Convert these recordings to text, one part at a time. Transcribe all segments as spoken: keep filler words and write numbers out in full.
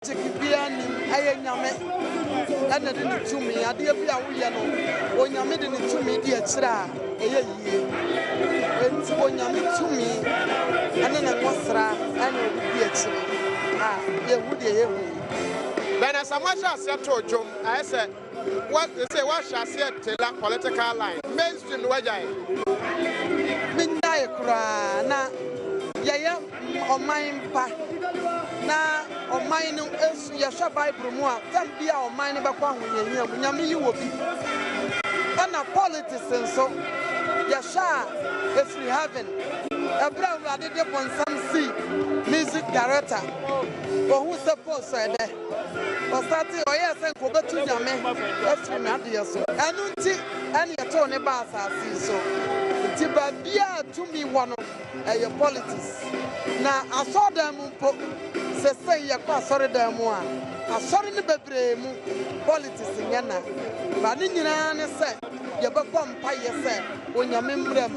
Tikibianim, I nyame, and the two me, I dear Biawano, or Yamid in the two me, dear Tra, a year. When Yamid to me, and then I was Ra, and it would be a tree. Ah, yeah, would you? Then as I said to Jum, I said, what they say, what shall say to that political line? Mainstream Wajay. Midnight cry, na Yaya, or mine pa. Na o mine is Yasha Bible more, can be our mine back one when you Yami you will be. And a politics and so Yasha, if we haven't a brown rabbit upon some sea, music director, or who supposed to or starting or yes, and go back to Yame, that's when I dear so. And until any attorney bass I see so. Tibabia to me one of your politics. Now I saw them. Say, you are sorry, Damoa. I saw in the baby politics in Yana. But in Yana said, you have a vampire said, when you remember them,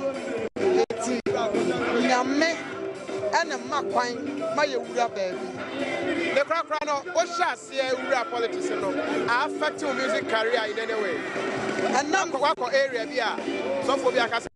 Yame and a Macquine, my Ura baby. The Crocrano, what shall say, Ura politics, I affect your music career in any way. And now, what area we are, so for the Acas.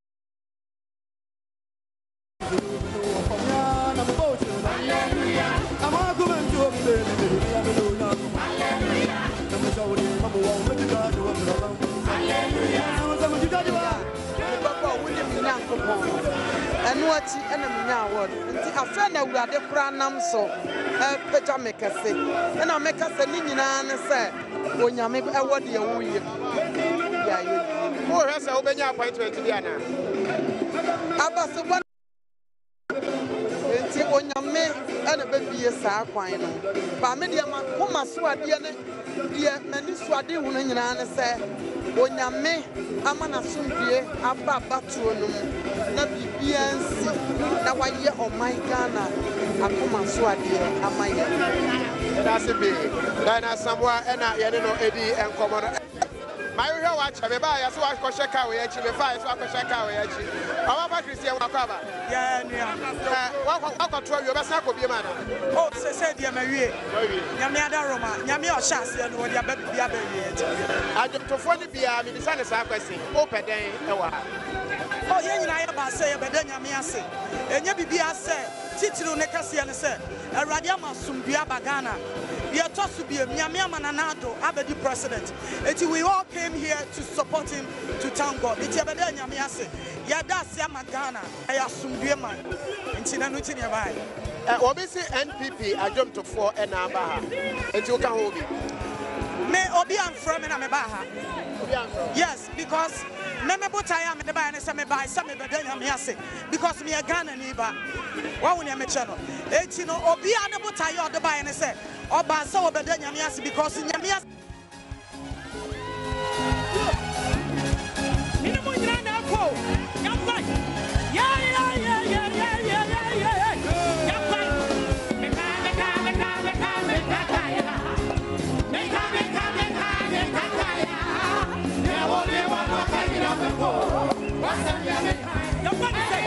And what enemy now? I found out where the pranam so, Peter make us say, and I make us a Nina and say, when you make a word, you will. Who has opened your appointment to Diana? About one. On your men and a baby, a saquine. But many of my Puma Swadiana, dear many Swadi women and say, on your men, I'm an assumed dear, Abba Batronum, not B N C. Now I hear on my Ghana, a Puma Swadi, and my that's a big. Then as someone and I don't know Eddie and Common. My watch, I buy as well as check out with you, five, so I can check out with you. How about Christian Wakaba? Yeah, yeah. What control your best will be a man? Oh, say, dear Marie, Yamia Roma, Yamia Shas, and what your baby be a baby. I don't prefer to be a minister, open day. Oh, yeah, I say, but then Yamia say, and Yabia said, Titru Necasian said, a Radiama Sumbia Bagana. We are told to be a Miamia Mananado, Abedi president. And we all came here to support him to thank God. It's a better Yamiase. Yada Siamagana, I assume Biaman. In Tinanutin by. Obviously, N P P, I jumped to four and Abaha. And you can hold me. May Obian from Amebaha. Yes, because Memebut I am in the buy and some by some Yamiase. Because me a Ghana neighbor. What will you make channel? It's no Obian about I the buy and say. Oba so obede Nyamias because Nyamias Minimo nyina na ko Yampai yeah yeah yeah yeah yeah yeah yeah yeah Yampai meka meka meka meka meka kaya meka meka meka meka kaya ne wo ne wa no kaya na ko wasam ya meka Yampai say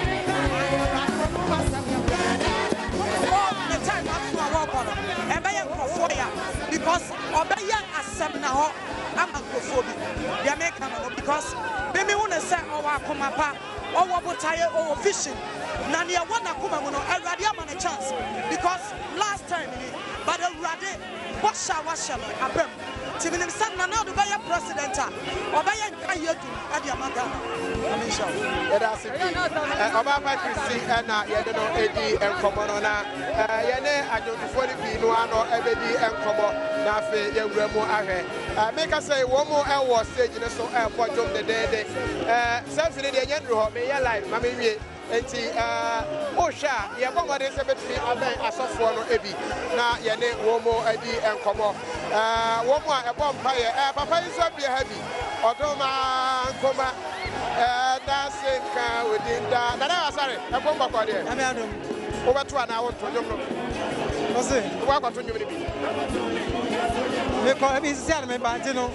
because Obaya accept now I'm a phobia. They make because baby wanna say our Kumapa or what tire or fishing. Nania wanna come on a radium on a chance because last time but a radi washa washa abem. Timin son now the buyer president or buyer Kayadu at Yamagana. I mean, sure. That's it. About Christy and Yadano Eddie and Commonona. Yane, I don't forty no or Ebedi and Common. Nafe, Yagramo Ahe. Make us say one more hour stage in a so airport of the day. Something in the Yandro, may your life, Mammy. Enti Osha, ya kwa mwade se betumi aben asofo no ebi na ye ne womo adi enkomo eh womo a ebo mpaye eh papa iso bia ha bi odoma nkoma eh dancing ka within da na na asare ebo mbakọ de na me adom wo beto ana wo tonjom no o se wo akwato nyom ni bi me ko ebi sisi ana me banti no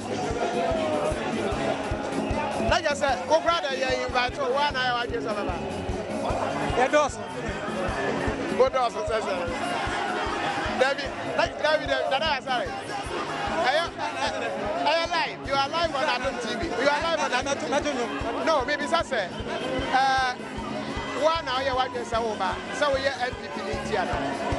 like I said, go brother, you invite one eye, I guess. Yeah, Dawson. Go Dawson, says David, David, David, sorry. Are you live? You are live on Adult T V. You are live on Adult. No, maybe so say. Uh, one hour you want to say over. So we are M P P in Tiana.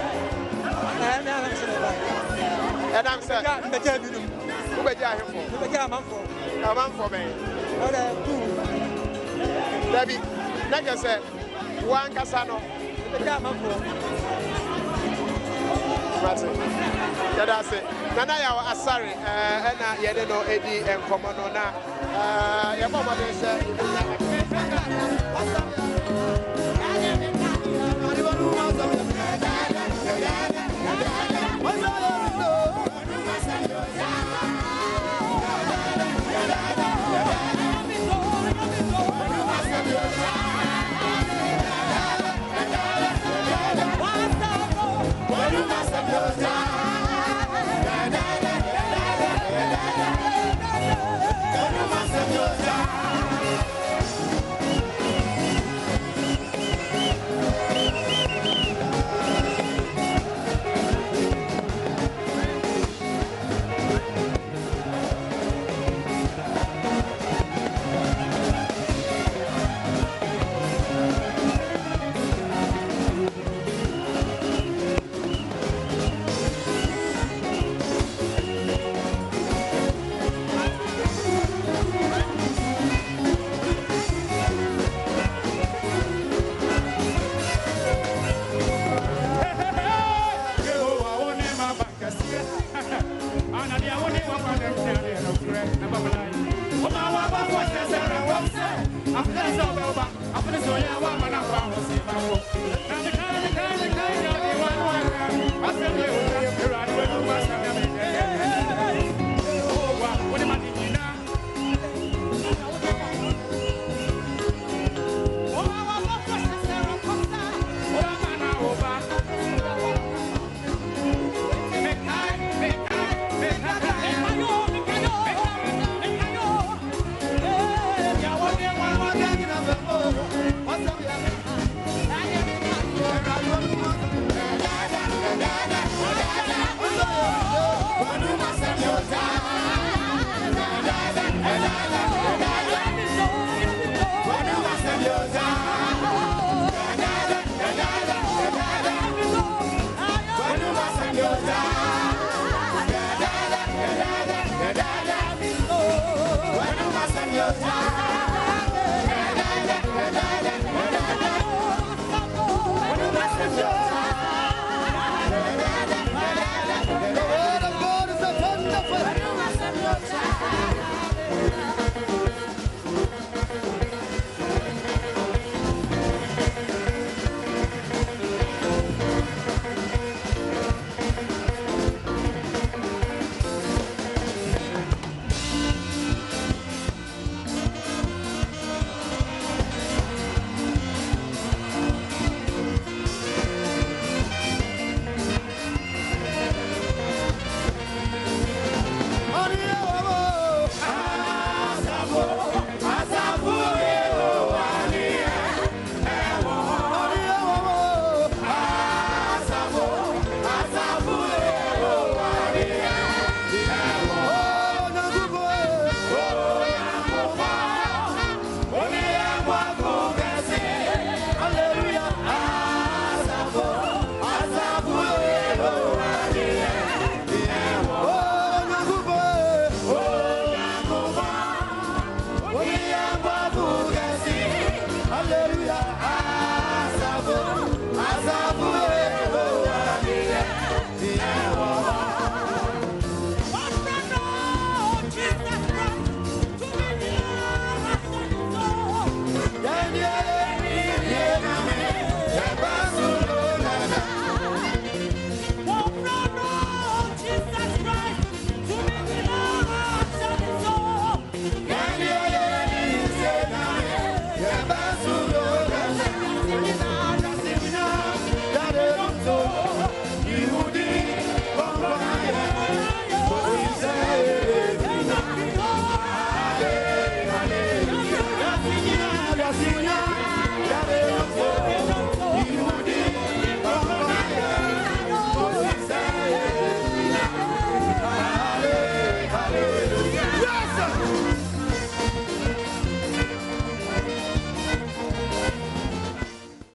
And I'm saying, who be there for? A man for me. David, like I said, one Casano. Yeah, that's it. Nana ya asari eh na ye de no edi enkomo no na eh ye mama dey say I'm